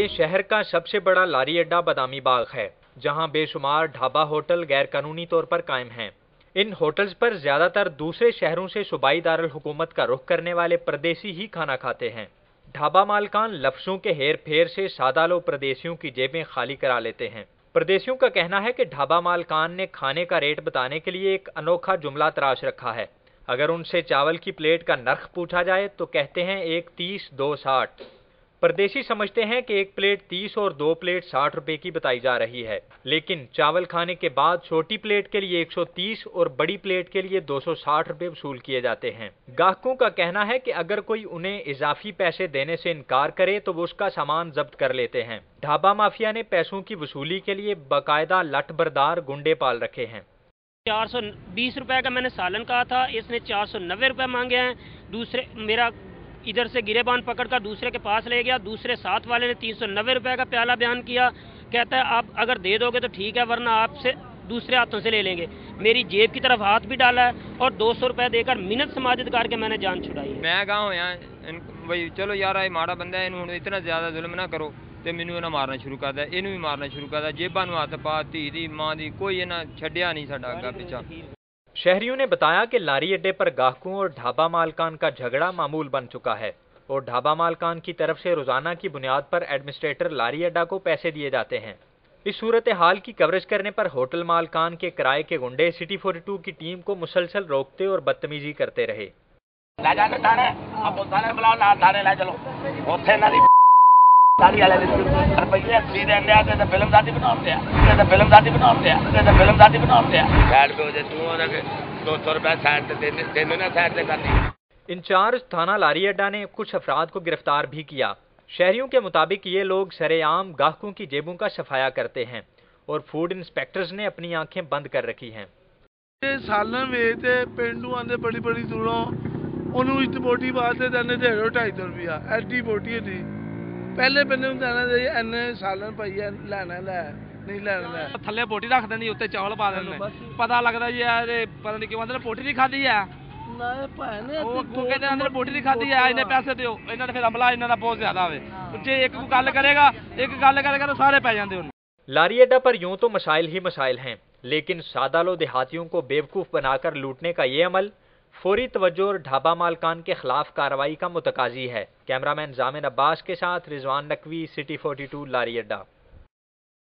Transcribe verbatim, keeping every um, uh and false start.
ये शहर का सबसे बड़ा लारी अड्डा बदामी बाग है, जहां बेशुमार ढाबा होटल गैर कानूनी तौर पर कायम हैं। इन होटल्स पर ज्यादातर दूसरे शहरों से सूबाई दारुल हुकूमत का रुख करने वाले परदेसी ही खाना खाते हैं। ढाबा मालकान लफ्जों के हेर फेर से सादा लो परदेसियों की जेबें खाली करा लेते हैं। परदेसियों का कहना है कि ढाबा मालकान ने खाने का रेट बताने के लिए एक अनोखा जुमला तराश रखा है। अगर उनसे चावल की प्लेट का नर्ख पूछा जाए तो कहते हैं एक तीस दो साठ। परदेसी समझते हैं कि एक प्लेट तीस और दो प्लेट साठ रुपए की बताई जा रही है, लेकिन चावल खाने के बाद छोटी प्लेट के लिए एक सौ तीस और बड़ी प्लेट के लिए दो सौ साठ रुपए वसूल किए जाते हैं। गाहकों का कहना है कि अगर कोई उन्हें इजाफी पैसे देने से इनकार करे तो वो उसका सामान जब्त कर लेते हैं। ढाबा माफिया ने पैसों की वसूली के लिए बाकायदा लठ बरदार गुंडे पाल रखे हैं। चार सौ बीस रुपए का मैंने सालन कहा था, इसने चार सौ नब्बे रुपए मांगे हैं। दूसरे मेरा इधर से गिरेबान पकड़कर दूसरे के पास ले गया। दूसरे साथ वाले ने तीन सौ नब्बे रुपए का प्याला बयान किया। कहता है आप अगर दे दोगे तो ठीक है, वरना आपसे दूसरे हाथों से ले लेंगे। मेरी जेब की तरफ हाथ भी डाला है और दो सौ रुपए देकर मिन्नत समाजित करके मैंने जान छुड़ाई है। मैं गाँव भाई चलो यार ये माड़ा बंदा है, इन्होंने इतना ज्यादा जुल्म ना करो तो मैनू इन्हें मारना शुरू कर दिया, इन्हू भी मारना शुरू कर दिया। जेबां नूं हत्थ पा, धी दी मां दी कोई इन्हें छड्डिया नहीं साडा अग्गा पिछा। शहरियों ने बताया कि लारी अड्डे पर गाहकों और ढाबा मालकान का झगड़ा मामूल बन चुका है और ढाबा मालकान की तरफ से रोजाना की बुनियाद पर एडमिनिस्ट्रेटर लारी अड्डा को पैसे दिए जाते हैं। इस सूरत हाल की कवरेज करने पर होटल मालकान के किराए के गुंडे सिटी बयालीस की टीम को मुसलसल रोकते और बदतमीजी करते रहे। इंचार्ज थाना लारी अड्डा ने कुछ अफराद को गिरफ्तार भी किया। शहरियों के मुताबिक ये लोग सरेआम गाहकों की जेबों का सफाया करते हैं और फूड इंस्पेक्टर्स ने अपनी आंखें बंद कर रखी हैं। सालन वेचते पेंडू आंदे बड़ी बड़ी दूरों उन्होंने इतनी बोटी बाते देने दे रहे ढाई सौ रुपया एडी बोटी थी। पहले बंदे देना चाहिए एने सालन पाइया लेना लै नहीं लेना थले बोटी रख देनी उत्ते चावल पा देने पता लगता जी यार पता नहीं क्यों अंदर बोटी नहीं खाधी है ना भाने वो कहते अंदर बोटी नहीं खाधी है इन्हें पैसे दियो इन्होंने फिर हमला इन्होंने बहुत ज्यादा आवे जे एक गल करेगा एक गल करेगा तो सारे पै जाते। लारी अड्डा पर यूं तो मसाइल ही मसाइल हैं, लेकिन सादा लो देहातियों को बेवकूफ बनाकर लूटने का ये अमल फौरी तवज्जो और ढाबा मालकान के खिलाफ कार्रवाई का मुतकाजी है। कैमरामैन जामिन अब्बास के साथ रिजवान नकवी, सिटी बयालीस लारी अड्डा।